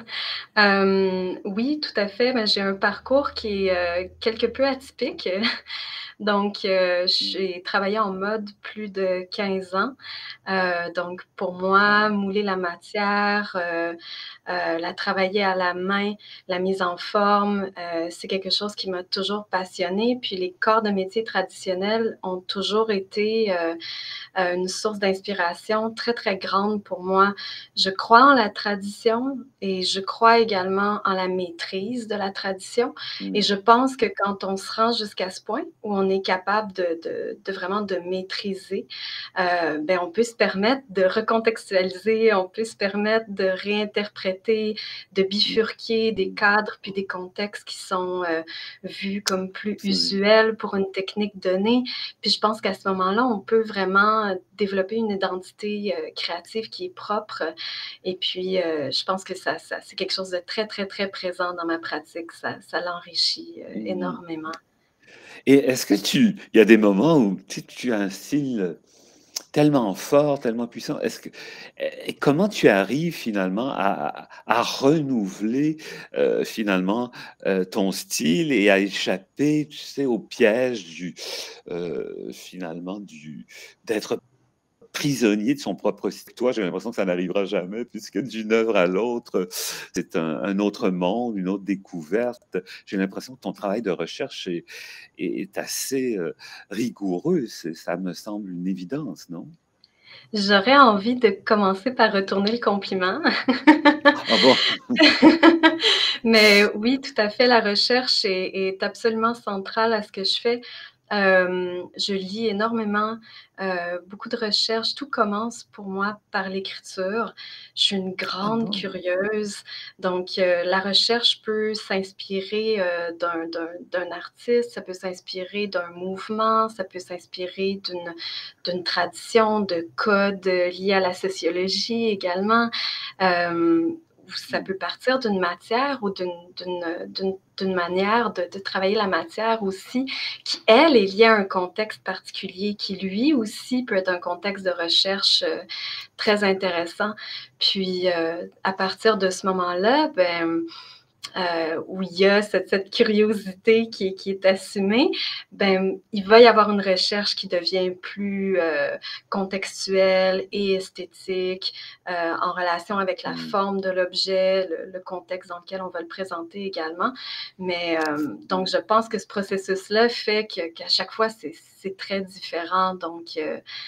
Oui, tout à fait, mais j'ai un parcours qui est quelque peu atypique. Donc, j'ai travaillé en mode plus de 15 ans. Donc, pour moi, mouler la matière, la travailler à la main, la mise en forme, c'est quelque chose qui m'a toujours passionnée. Puis les corps de métier traditionnels ont toujours été une source d'inspiration très, très grande pour moi. Je crois en la tradition et je crois également en la maîtrise de la tradition. Et je pense que quand on se rend jusqu'à ce point où on est capable de vraiment de maîtriser, ben on peut se permettre de recontextualiser, on peut se permettre de réinterpréter, de bifurquer des cadres puis des contextes qui sont vus comme plus usuels pour une technique donnée. Puis je pense qu'à ce moment-là, on peut vraiment développer une identité créative qui est propre. Et puis, je pense que ça c'est quelque chose de très, très, très présent dans ma pratique. Ça l'enrichit énormément. Et est-ce que il y a des moments où tu as un style tellement fort, tellement puissant. Et comment tu arrives finalement à renouveler finalement ton style et à échapper, tu sais, au piège finalement d'être prisonnier de son propre style. Toi, j'ai l'impression que ça n'arrivera jamais, puisque d'une œuvre à l'autre, c'est un autre monde, une autre découverte. J'ai l'impression que ton travail de recherche est assez rigoureux. Ça me semble une évidence, non? J'aurais envie de commencer par retourner le compliment. Ah bon? Mais oui, tout à fait, la recherche est absolument centrale à ce que je fais. Je lis énormément, beaucoup de recherches. Tout commence pour moi par l'écriture. Je suis une grande curieuse, donc la recherche peut s'inspirer d'un artiste, ça peut s'inspirer d'un mouvement, ça peut s'inspirer d'une tradition, de codes liés à la sociologie également. Ça peut partir d'une matière ou d'une manière de travailler la matière aussi, qui, elle, est liée à un contexte particulier, qui, lui aussi, peut être un contexte de recherche très intéressant. Puis, à partir de ce moment-là, où il y a cette curiosité qui est assumée, ben, il va y avoir une recherche qui devient plus contextuelle et esthétique, en relation avec la forme de l'objet, le contexte dans lequel on va le présenter également. Mais donc, je pense que ce processus-là fait qu'à chaque fois, c'est très différent. Donc,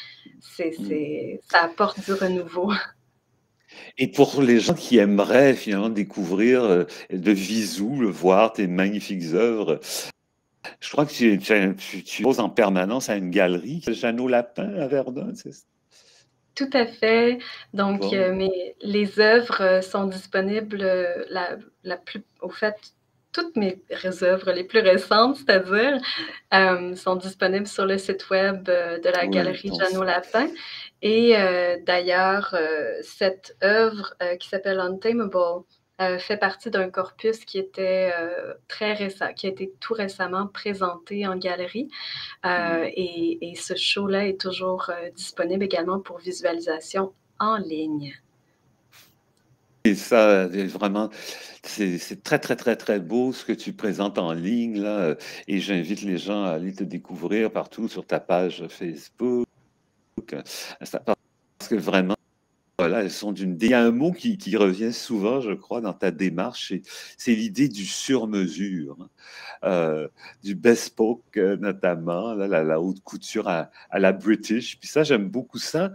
ça apporte du renouveau. Et pour les gens qui aimeraient finalement découvrir de visu, voir tes magnifiques œuvres, je crois que tu poses en permanence à une galerie, Jeannot Lapin à Verdun, c'est ça? Tout à fait. Donc, Bon. les œuvres sont disponibles, au fait, toutes mes œuvres les plus récentes, c'est-à-dire, sont disponibles sur le site web de la galerie Jeannot Lapin. Et d'ailleurs, cette œuvre qui s'appelle Untamable fait partie d'un corpus qui était très récent, qui a été tout récemment présenté en galerie. Et ce show-là est toujours disponible également pour visualisation en ligne. Et ça, vraiment, c'est très, très, très, très beau ce que tu présentes en ligne, là. Et j'invite les gens à aller te découvrir partout sur ta page Facebook. Parce que vraiment, voilà, elles sont d'une. Il y a un mot qui revient souvent, je crois, dans ta démarche, c'est l'idée du sur-mesure, du bespoke notamment, là, la haute couture à la British. Puis ça, j'aime beaucoup ça.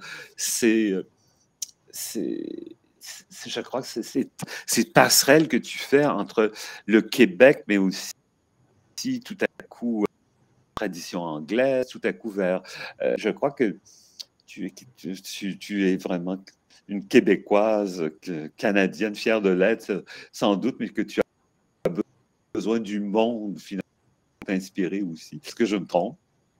Je crois que c'est cette passerelle que tu fais entre le Québec, mais aussi tout à coup tradition anglaise, tout à coup vers. Je crois que tu es vraiment une Québécoise, canadienne, fière de l'être, sans doute, mais que tu as besoin du monde, finalement, pour t'inspirer aussi. Est-ce que je me trompe?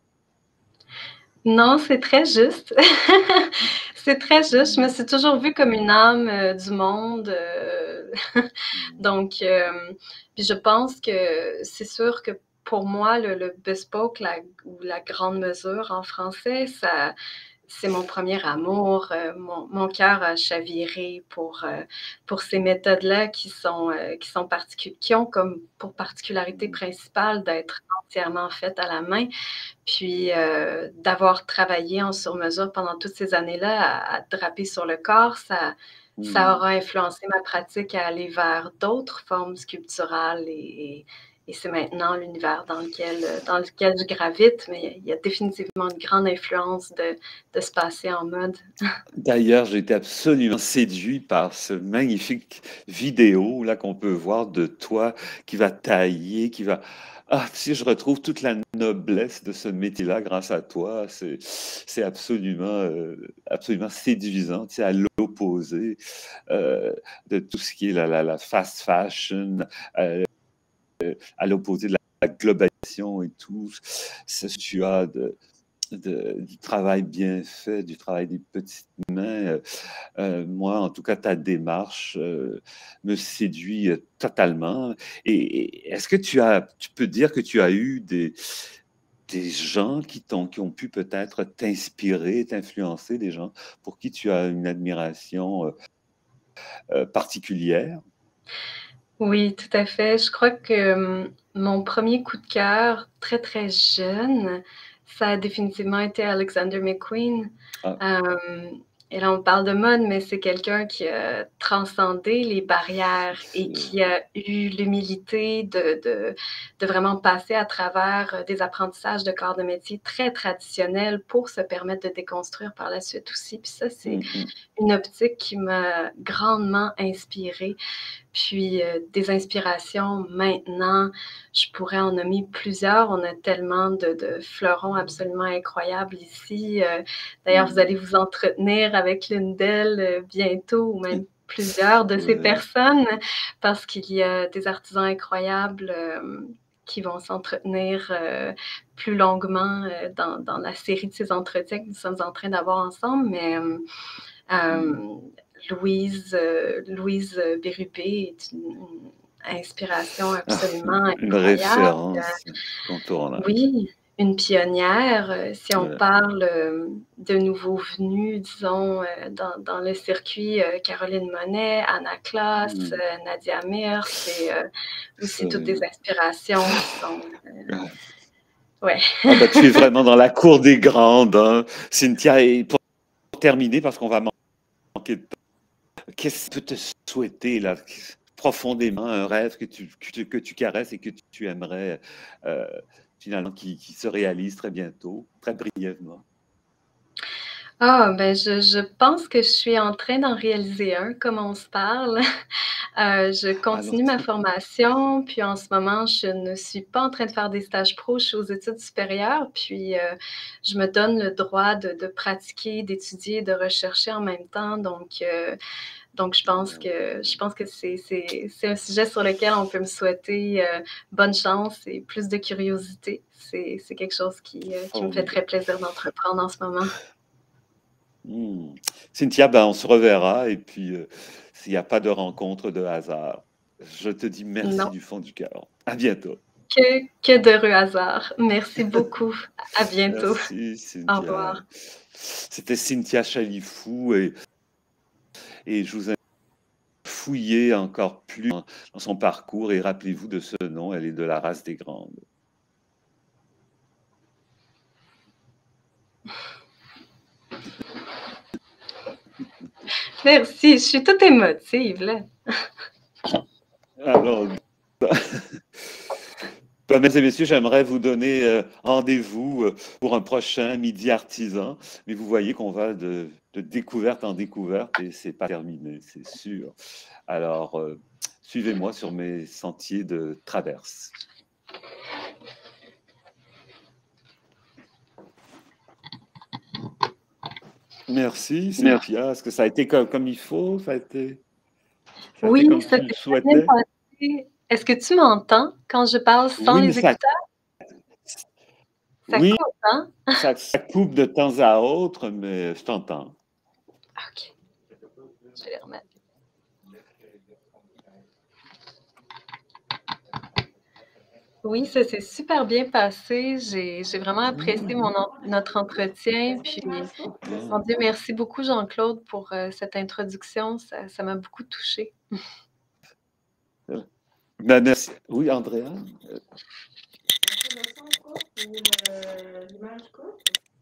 Non, c'est très juste. C'est très juste. Je me suis toujours vue comme une âme du monde. Donc, puis je pense que c'est sûr que pour moi, le bespoke ou la grande mesure en français, c'est mon premier amour. Mon cœur a chaviré pour ces méthodes-là qui ont comme pour particularité principale d'être entièrement faites à la main. Puis d'avoir travaillé en sur-mesure pendant toutes ces années-là à draper sur le corps, ça aura influencé ma pratique à aller vers d'autres formes sculpturales et c'est maintenant l'univers dans lequel je gravite, mais il y a définitivement une grande influence de se passer en mode. D'ailleurs, j'ai été absolument séduit par ce magnifique vidéo là qu'on peut voir de toi qui va tailler, qui va. Ah, tu sais, je retrouve toute la noblesse de ce métier-là grâce à toi. C'est absolument, absolument séduisant, tu sais, à l'opposé de tout ce qui est la fast fashion, à l'opposé de la globalisation et tout. Tu as du travail bien fait, du travail des petites mains. Moi, en tout cas, ta démarche me séduit totalement. Et est-ce que tu peux dire que tu as eu des gens qui ont pu peut-être t'inspirer, t'influencer, des gens pour qui tu as une admiration particulière? Oui, tout à fait. Je crois que mon premier coup de cœur, très, très jeune, ça a définitivement été Alexander McQueen. Et là, on parle de mode, mais c'est quelqu'un qui a transcendé les barrières et qui a eu l'humilité de vraiment passer à travers des apprentissages de corps de métier très traditionnels pour se permettre de déconstruire par la suite aussi. Puis ça, c'est une optique qui m'a grandement inspirée. Puis des inspirations maintenant, je pourrais en nommer plusieurs. On a tellement de fleurons absolument incroyables ici. D'ailleurs, vous allez vous entretenir avec l'une d'elles bientôt, ou même plusieurs de ces personnes, parce qu'il y a des artisans incroyables qui vont s'entretenir plus longuement dans la série de ces entretiens que nous sommes en train d'avoir ensemble. Mais Louise Bérubé est une inspiration absolument une incroyable. Référence contournable. Oui, une pionnière. Si on parle de nouveaux venus, disons, dans le circuit, Caroline Monet, Anna Klaas, Nadia Mirth, c'est aussi toutes des inspirations qui sont... ouais. Ah ben, tu es vraiment dans la cour des grandes, hein. Cynthia, et pour terminer, parce qu'on va manquer de temps, qu'est-ce que tu peux te souhaiter là, profondément, un rêve que tu caresses et que tu aimerais finalement qui se réalise très bientôt, très brièvement? Ah, ben je pense que je suis en train d'en réaliser un, comme on se parle. Je continue ma formation, puis en ce moment, je ne suis pas en train de faire des stages pro, je suis aux études supérieures, puis je me donne le droit de pratiquer, d'étudier, de rechercher en même temps. Donc je pense que c'est un sujet sur lequel on peut me souhaiter bonne chance et plus de curiosité. C'est quelque chose qui me fait très plaisir d'entreprendre en ce moment. Cynthia, ben, on se reverra et puis s'il n'y a pas de rencontre de hasard, je te dis merci Non, du fond du cœur. À bientôt. que d'heureux hasard. Merci beaucoup. À bientôt. Merci, Au Cynthia. revoir. C'était Cynthia Chalifou et je vous invite à fouiller encore plus dans son parcours et rappelez-vous de ce nom, elle est de la race des grandes. Merci, je suis toute émotive, là. Alors, mesdames et messieurs, j'aimerais vous donner rendez-vous pour un prochain Midi Artisan, mais vous voyez qu'on va de découverte en découverte et c'est pas terminé, c'est sûr. Alors, suivez-moi sur mes sentiers de traverse. Merci, Cynthia. Est-ce que ça a été comme il faut? Ça a été Oui, comme ça tu le s'est très bien souhaitais? passé. Est-ce que tu m'entends quand je parle sans Oui, mais les écouteurs? Ça oui, coupe, hein? ça coupe de temps à autre, mais je t'entends. OK. Je vais les remettre. Oui, ça s'est super bien passé. J'ai vraiment apprécié notre entretien. Puis, mon Dieu, merci beaucoup, Jean-Claude, pour cette introduction. Ça m'a beaucoup touchée. Ben, merci. Oui, Andrea? L'image coupe?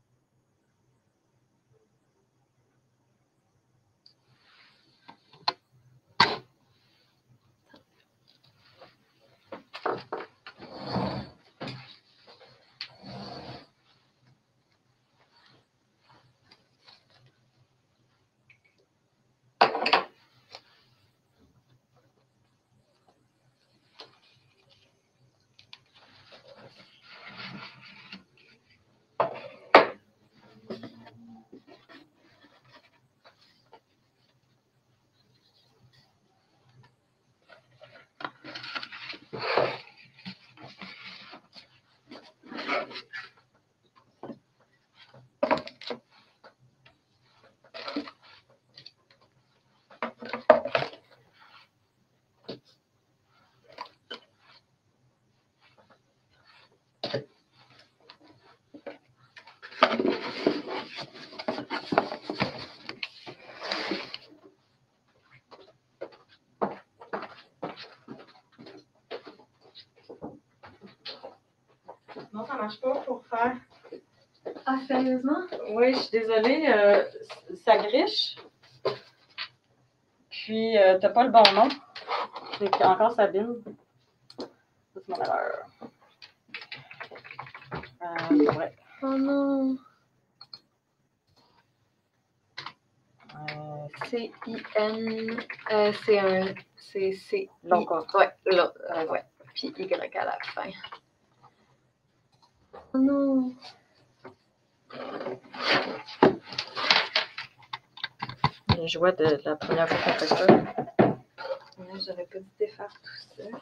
Non, ça marche pas pour faire. Ah, sérieusement? Oui, je suis désolée, ça griche. Puis, t'as pas le bon nom. C'est encore Sabine. C'est mon erreur. Ouais. Oh non. C-I-N. C'est C. Donc, ouais, là, ouais. Puis Y à la fin. Oh non. les jouets de la première fois qu'on fait ça. J'aurais pas dû défaire tout ça.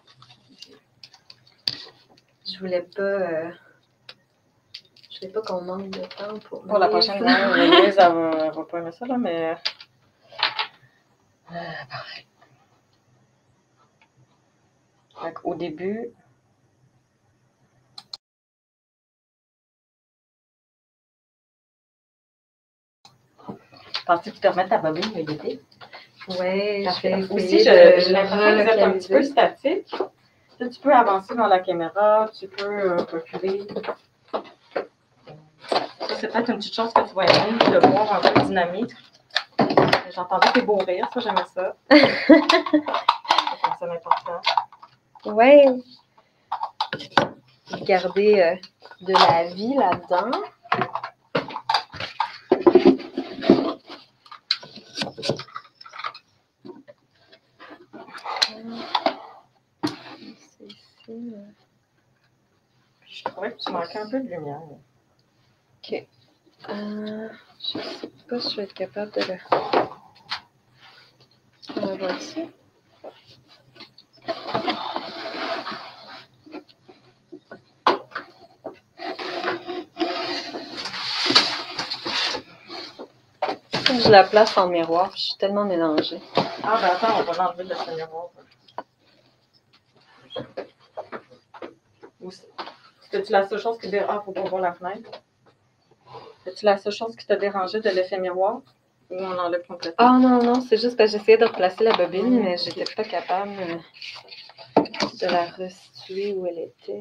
Je voulais pas qu'on manque de temps pour la prochaine fois, Louise, elle va pas aimer ça, là, mais. Pareil. Donc, au début. Penses-tu que tu te remettes ta bobine l'été? Ouais, aussi, j'ai l'impression que vous êtes un petit peu statique. Tu peux avancer dans la caméra, tu peux reculer. Ça, c'est peut-être une petite chose que tu vas aimer, de voir un peu dynamique. J'entendais tes beaux rires, ça, j'aimais ça. C'est important. Ouais. Garder de la vie là-dedans. Je trouvais que tu manquais un peu de lumière. OK. Je sais pas si je vais être capable de le... On va voir ici. que je la place en miroir. Je suis tellement mélangée. Ah, ben attends, on va l'enlever de la miroir. C'est-tu la seule chose qui dérange? Ah, faut pas voir la fenêtre. C'est-tu la seule chose qui t'a dérangé de l'effet miroir? Ou on l'enlève complètement? Ah non, non, c'est juste parce que j'essayais de replacer la bobine, mais j'étais pas capable de la restituer où elle était.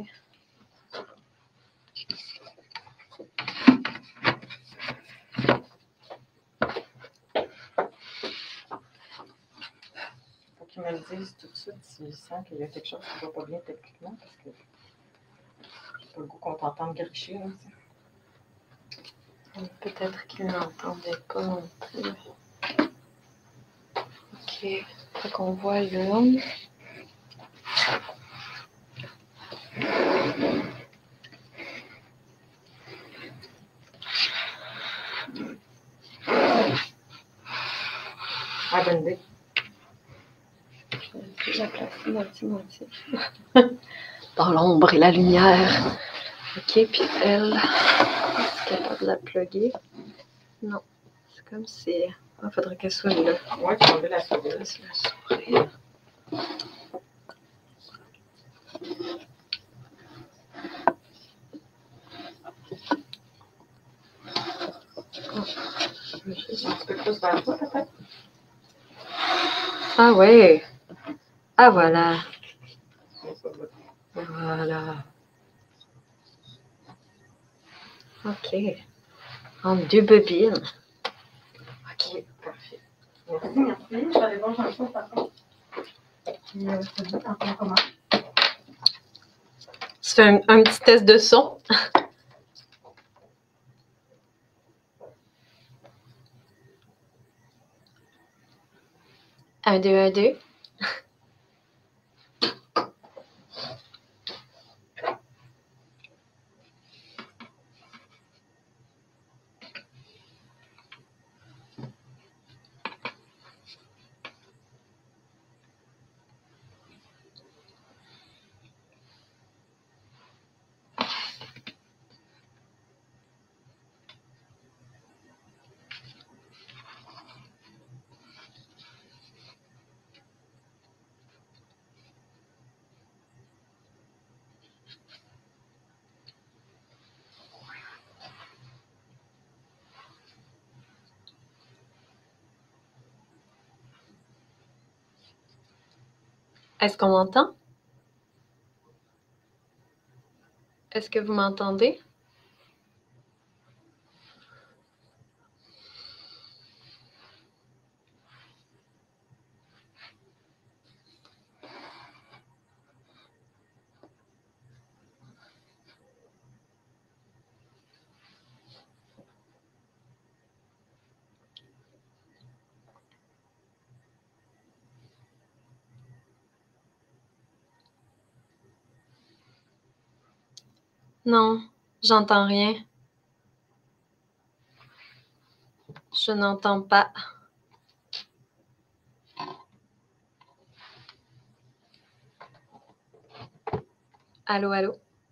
Faut qu'ils me le disent tout de suite s'ils sentent qu'il y a quelque chose qui va pas bien techniquement, parce que j'ai pas le goût qu'on t'entende gricher, là, tu sais. Peut-être qu'ils n'entendaient pas non plus. Ok, faut qu'on voit l'urne. Ah, bonne idée. Je vais la placer moitié-moitié. Dans l'ombre et la lumière. Ok, puis elle, est-ce qu'elle est capable de la plugger? Non, c'est comme si... Il faudrait qu'elle soit là. Ouais, tu vas enlever la souris. C'est la souris. Un petit peu plus vers toi, peut-être? Ah ouais. Ah voilà. Ça va. Voilà. Ok. En deux bobines. Ok. Oui, parfait. Merci, merci. Je vais aller voir Jean-Claude, par contre. Puis, je te dis quand on commence. Tu fais un petit test de son. 1, 2, 1, 2. Est-ce qu'on m'entend? Est-ce que vous m'entendez? Non, j'entends rien. Je n'entends pas. Allô, allô?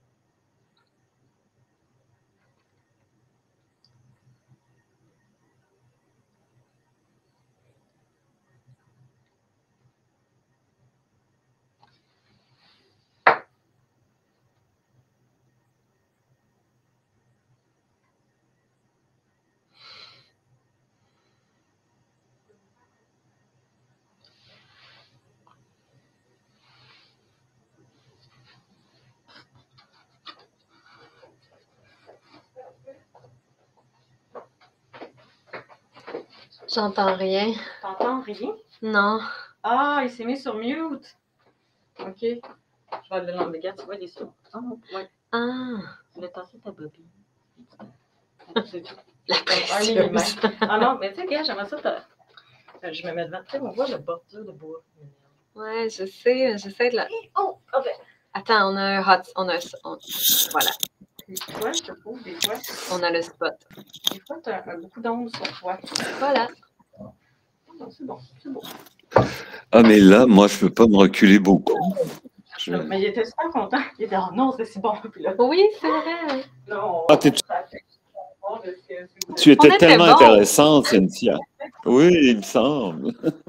J'entends rien. T'entends rien? Non. Ah, il s'est mis sur mute. OK. Je vais aller l'enlever. Regarde, tu vois, il est sur. Ah, ouais. Ah, Tu l'as tassé ta bobine. C'est tout. la Un précieuse. millimètre. Ah non, mais tu sais, gars, j'aimerais ça. Je me mets devant. Tu sais, on voit le bordure de bois. Ouais, je sais, j'essaie de la... Oh, ah ben. Attends, on a un hot... Voilà, Des fois, je te trouve, des fois. on a le spot. Des fois, tu as beaucoup d'ombre sur toi. Voilà. Non, c'est bon, c'est bon. Ah, mais là, moi, je peux pas me reculer beaucoup. Mais il était super content. Il était, oh non, c'est si bon. Puis là, Oui, c'est vrai. non. Ah, tu étais était tellement bon. intéressante, Cynthia. Oui, il me semble.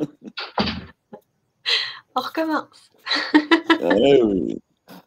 On recommence. Oui.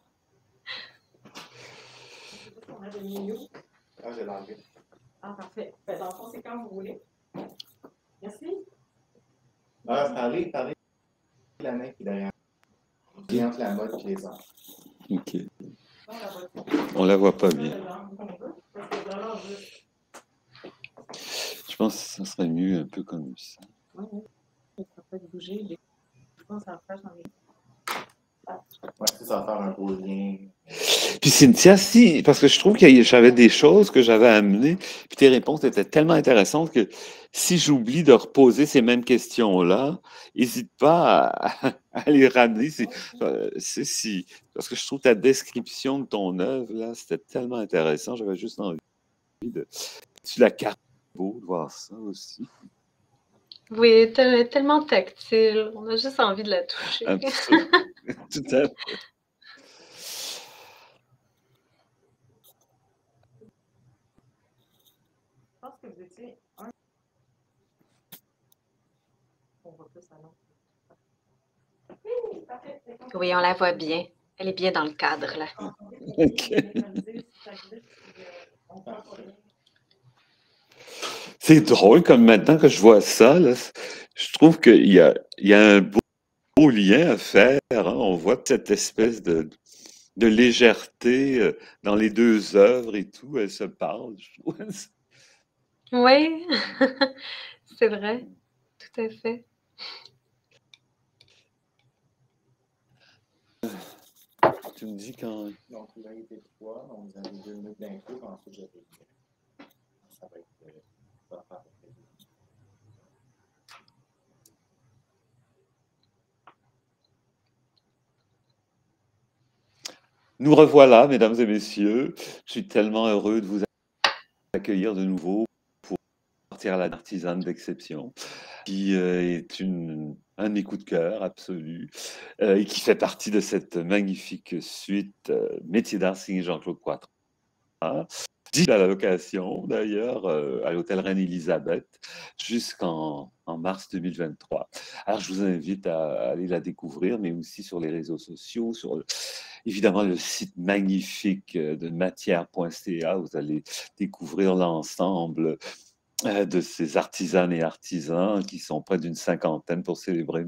C'est tout ce qu'on avait mis où? Ah, j'ai l'enlevé. Ah, parfait. Ben, dans le fond, c'est quand vous voulez. Merci. Ah, parlez la main qui est derrière. Qui entre la mode et les ans. OK. On la voit. On la voit pas bien. Comme on veut. Parce que vraiment, juste. Je pense que ça serait mieux un peu comme ça. Oui, oui. Ça peut bouger. Je pense que ça fâche dans les. Ouais, ça va faire un beau lien. Puis Cynthia, si, parce que je trouve que j'avais des choses que j'avais amenées, puis tes réponses étaient tellement intéressantes que si j'oublie de reposer ces mêmes questions-là, n'hésite pas à les ramener. Parce que je trouve ta description de ton œuvre, là, c'était tellement intéressant. J'avais juste envie de... Tu la carte beau de voir ça aussi. Oui, tellement tactile. On a juste envie de la toucher. Absolument. Tout à fait. Je pense que vous étiez un. On voit plus alors. Oui, parfait. Oui, on la voit bien. Elle est bien dans le cadre, là. OK. C'est drôle comme maintenant que je vois ça, là, je trouve qu'il y a un beau lien à faire. Hein. On voit cette espèce de légèreté dans les deux œuvres et tout. Elles se parlent, je trouve. Oui, c'est vrai. Tout à fait. Tu me dis quand... Donc là, il était 3, donc vous avez 2 minutes d'info, ensuite je vais. Ça va être. Ça va faire à peu près 2 minutes. Nous revoilà, mesdames et messieurs. Je suis tellement heureux de vous accueillir de nouveau pour partir à l'artisane d'exception, qui est un de mes coups de cœur absolus et qui fait partie de cette magnifique suite Métier d'art signé Jean-Claude Poitras. Dit à la location, d'ailleurs, à l'hôtel Reine-Élisabeth, jusqu'en mars 2023. Alors, je vous invite à aller la découvrir, mais aussi sur les réseaux sociaux, évidemment le site magnifique de matière.ca. Vous allez découvrir l'ensemble de ces artisanes et artisans qui sont près d'une cinquantaine pour célébrer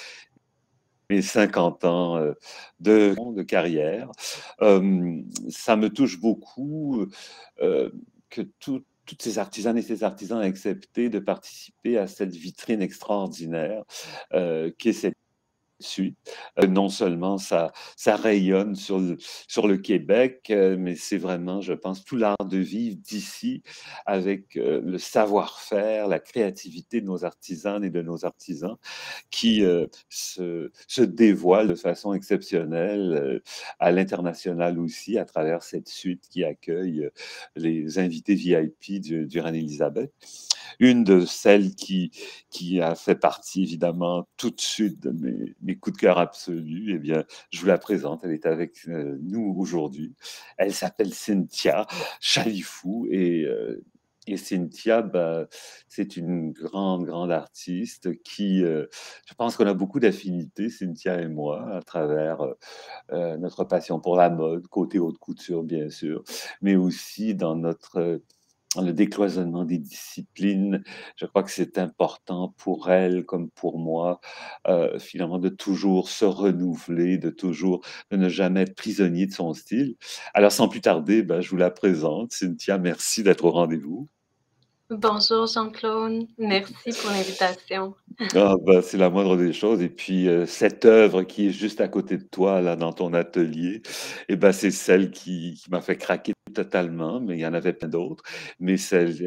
mes 50 ans de carrière. Ça me touche beaucoup que toutes ces artisanes et ces artisans aient accepté de participer à cette vitrine extraordinaire qui est cette suite. Non seulement ça rayonne sur le Québec, mais c'est vraiment, je pense, tout l'art de vivre d'ici avec le savoir-faire, la créativité de nos artisanes et de nos artisans qui se dévoilent de façon exceptionnelle à l'international aussi à travers cette suite qui accueille les invités VIP du Reine-Élisabeth. Une de celles qui a fait partie, évidemment, tout de suite de mes coups de cœur absolus, eh bien, je vous la présente. Elle est avec nous aujourd'hui. Elle s'appelle Cynthia Chalifou et Cynthia, bah, c'est une grande artiste qui, je pense qu'on a beaucoup d'affinités, Cynthia et moi, à travers notre passion pour la mode, côté haute couture, bien sûr, mais aussi dans le décloisonnement des disciplines. Je crois que c'est important pour elle comme pour moi, finalement, de toujours se renouveler, de ne jamais être prisonnier de son style. Alors, sans plus tarder, ben, je vous la présente. Cynthia, merci d'être au rendez-vous. Bonjour Jean-Claude, merci pour l'invitation. Ah, ben, c'est la moindre des choses. Et puis, cette œuvre qui est juste à côté de toi, là, dans ton atelier, eh ben, c'est celle qui m'a fait craquer totalement, mais il y en avait plein d'autres. Mais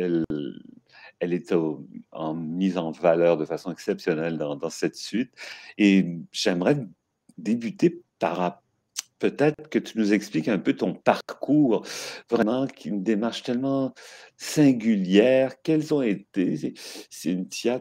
elle est en mise en valeur de façon exceptionnelle dans cette suite. Et j'aimerais débuter par peut-être que tu nous expliques un peu ton parcours, vraiment, qui est une démarche tellement singulière. Quels ont été, Cynthia,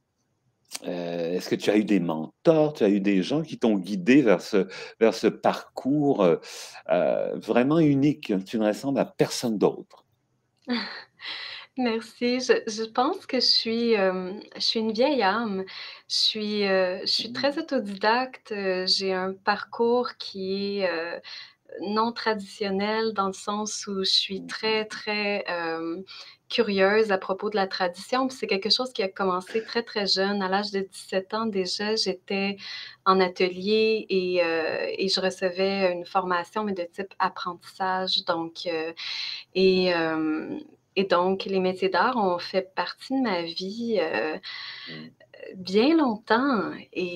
est-ce que tu as eu des mentors, tu as eu des gens qui t'ont guidé vers ce parcours vraiment unique? Tu ne ressembles à personne d'autre. Merci. Je pense que je suis une vieille âme. Je suis très autodidacte. J'ai un parcours qui est non traditionnel dans le sens où je suis très, très curieuse à propos de la tradition. Puis c'est quelque chose qui a commencé très, très jeune. À l'âge de 17 ans déjà, j'étais en atelier et je recevais une formation, mais de type apprentissage. Et, euh, et donc, les métiers d'art ont fait partie de ma vie bien longtemps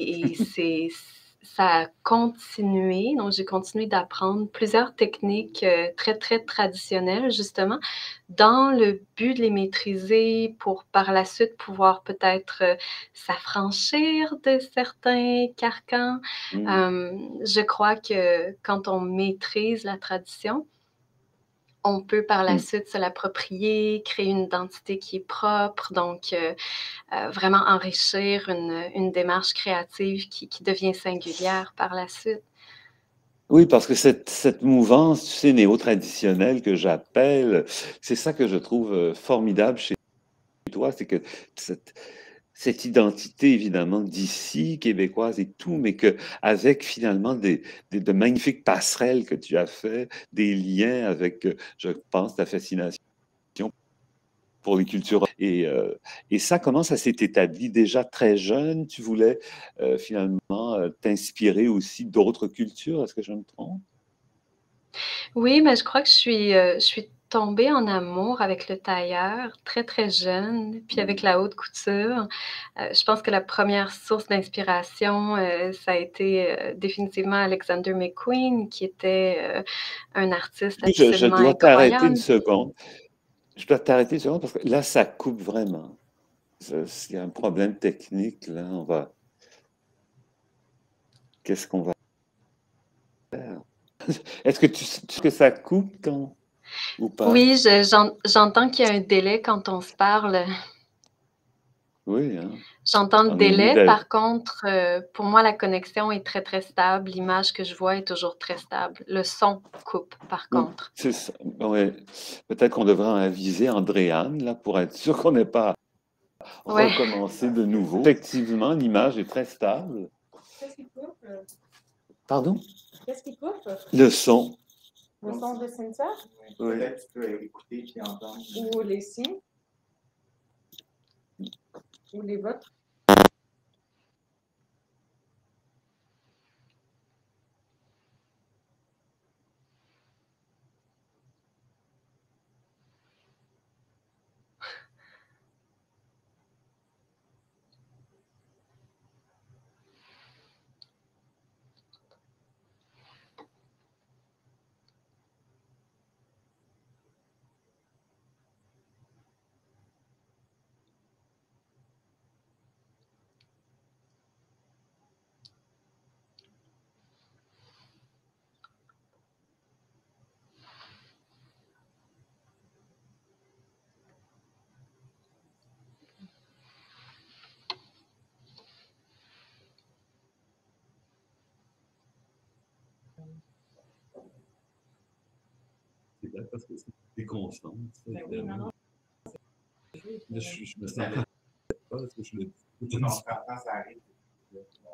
ça a continué. Donc, j'ai continué d'apprendre plusieurs techniques très, très traditionnelles, justement, dans le but de les maîtriser pour par la suite pouvoir peut-être s'affranchir de certains carcans. Je crois que quand on maîtrise la tradition, on peut par la suite se l'approprier, créer une identité qui est propre, donc vraiment enrichir une démarche créative qui devient singulière par la suite. Oui, parce que cette mouvance, tu sais, néo-traditionnelle que j'appelle, c'est ça que je trouve formidable chez toi, c'est que cette identité, évidemment, d'ici, québécoise et tout, mais qu'avec finalement de magnifiques passerelles que tu as fait, des liens avec, je pense, ta fascination pour les cultures. Et ça, comment ça s'est établi déjà très jeune? Tu voulais finalement t'inspirer aussi d'autres cultures, est-ce que je me trompe? Oui, mais je crois que je suis tombée en amour avec le tailleur très, très jeune, puis avec la haute couture. Je pense que la première source d'inspiration, ça a été définitivement Alexander McQueen, qui était un artiste Oui, je absolument dois t'arrêter une incroyable. seconde. Je dois t'arrêter une seconde parce que là, ça coupe vraiment. Il y a un problème technique, là. Qu'est-ce qu'on va faire? Est-ce que que ça coupe quand ou pas? Oui, j'entends qu'il y a un délai quand on se parle. Oui, hein. J'entends le On est délai. nouvelle. Par contre, pour moi, la connexion est très, très stable. L'image que je vois est toujours très stable. Le son coupe, par Oui, contre. c'est ça. Ouais. Peut-être qu'on devrait aviser Andréane, là, pour être sûr qu'on n'ait pas Ouais. recommencé de nouveau. Effectivement, l'image est très stable. Qu'est-ce qui coupe? Pardon? Qu'est-ce qui coupe? Le son. Le son de Cynthia? Oui. Peut-être que tu peux écouter puis entendre. Ou les signes? Ou les vôtres? C'est vrai parce que c'est déconcentre. Ben oui, non. Je me sens pas parce que je le Non, quand ça arrive.